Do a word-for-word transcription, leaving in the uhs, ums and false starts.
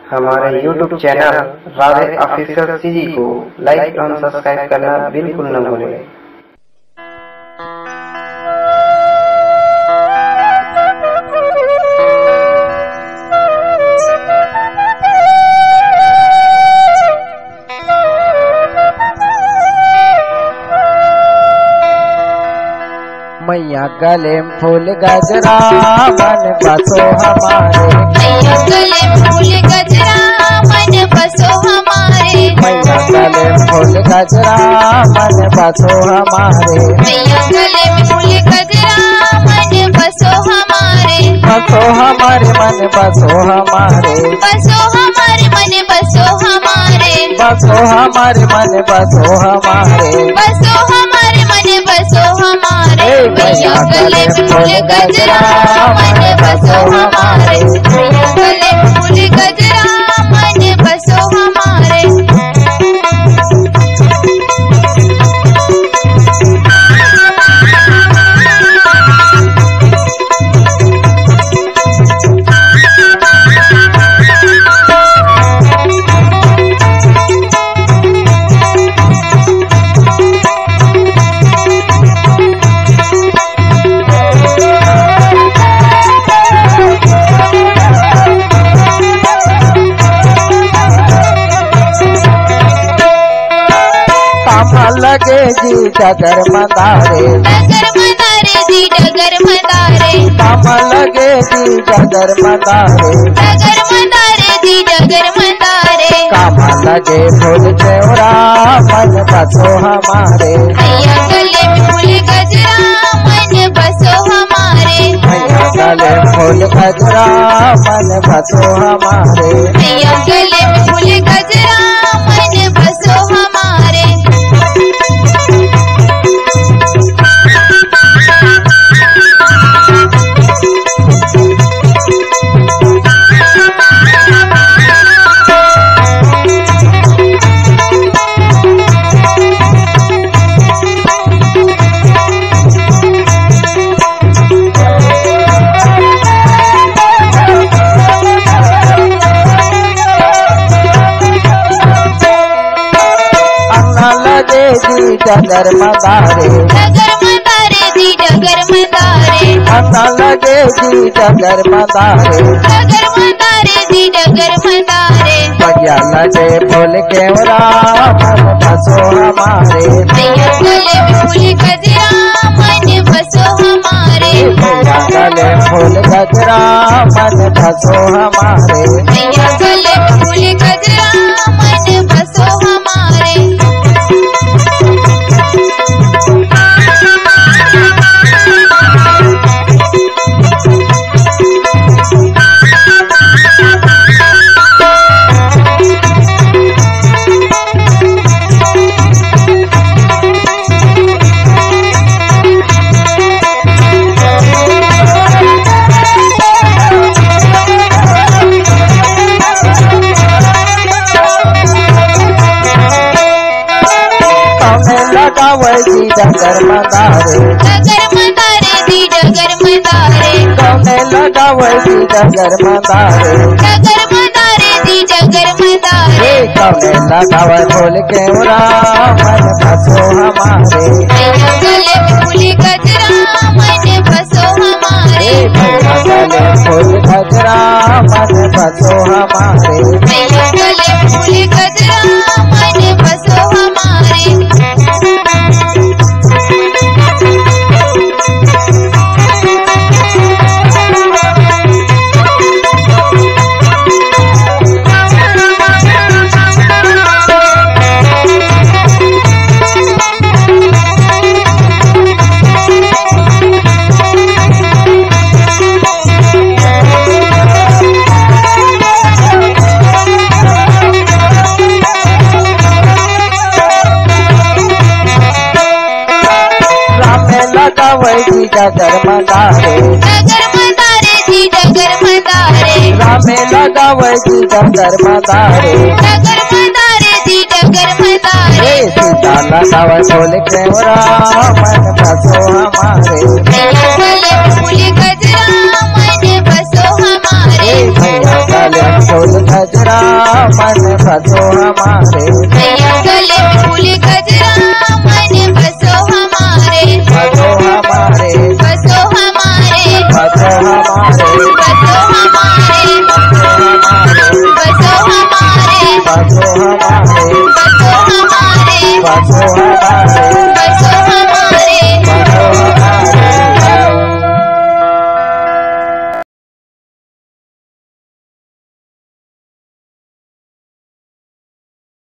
हमारे YouTube channel Radhe official CG को like एवं सब्सक्राइब करना बिल्कुल न भूलें। मैया गले में फूल गजरा मन बसो हमारे, मैया गले में फूल गजरा मन बसो हमारे, मैया गले में फूल गजरा मन बसो हमारे, मैया गले में फूल गजरा मन बसो हमारे, बसो हमारे मन बसो हमारे, बसो हमारे मन बसो हमारे, बसो हमारे मन बसो हमारे, बसो हमारे मन बसो हमारे, मैया गले में फूल गजरा मन बसो हमारे, मैया गले में फूल गजरा मन बसो हमारे। लगे जी डगर मंदारे, डगर मंदारे जी डगर मंदारे, काम लगे जी डगर मंदारे, डगर मंदारे जी डगर मंदारे, काम लगे फूल चौरा मन बसो हमारे, मैया गले में फूल गजरा मन बसो हमारे, मैया गले फूल गजरा मन बसो हमारे, मैया गले में फूल गजरा मन बसो हमारे। जी डगर मंदारे, डगर मंदारे जी डगर मंदारे, पता लगे जी डगर मंदारे, डगर मंदारे जी डगर मंदारे, बढ़िया लगे फूल केवरा मन बसो हमारे, मैया गले में फूल गजरा मन बसो हमारे, मैया गले फूल गजरा मन बसो हमारे, मैया गले में फूल गजरा मन बसो हमारे। लगावे जी डगर मंदारे, डगर मंदारे जी डगर मंदारे, कौने लगावे जी डगर मंदारे, डगर मंदारे जी डगर मंदारे, कौने लगावे फूल केवरा मन बसो हमारे, मैया गले में फूल गजरा मन बसो हमारे, मैया गले फूल गजरा मन बसो हमारे, मैया गले में फूल गजरा मन बसो हमारे। लगावे जी डगर मंदारे, डगर मंदारे जी डगर मंदारे, रामे लगावे जी डगर मंदारे, डगर मंदारे जी डगर मंदारे, सीता लगावे फूल केवरा मन बसो हमारे, मैया गले में फूल गजरा मन बसो हमारे, मैया गले फूल गजरा मन बसो हमारे मैया गले में फूल गजरा मन बसो हमारे बसो हमारे बसो हमारे बसो हमारे बसो हमारे बसो हमारे बसो हमारे बसो हमारे बसो हमारे